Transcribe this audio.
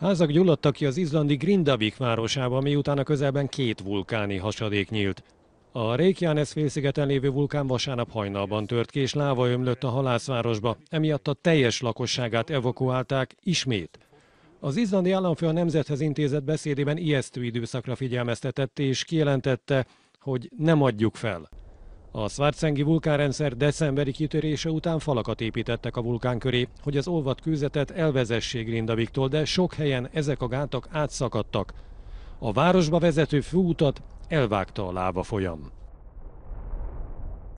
Házak gyulladtak ki az izlandi Grindavik városában, miután a közelben két vulkáni hasadék nyílt. A Reykjanes-félszigeten lévő vulkán vasárnap hajnalban tört ki, és láva ömlött a halászvárosba, emiatt a teljes lakosságát evakuálták ismét. Az izlandi államfő a Nemzethez intézett beszédében ijesztő időszakra figyelmeztetett, és kijelentette, hogy nem adjuk fel. A Svartsengi vulkánrendszer decemberi kitörése után falakat építettek a vulkán köré, hogy az olvadt kőzetet elvezessék Grindaviktól, de sok helyen ezek a gátak átszakadtak. A városba vezető főutat elvágta a lávafolyam.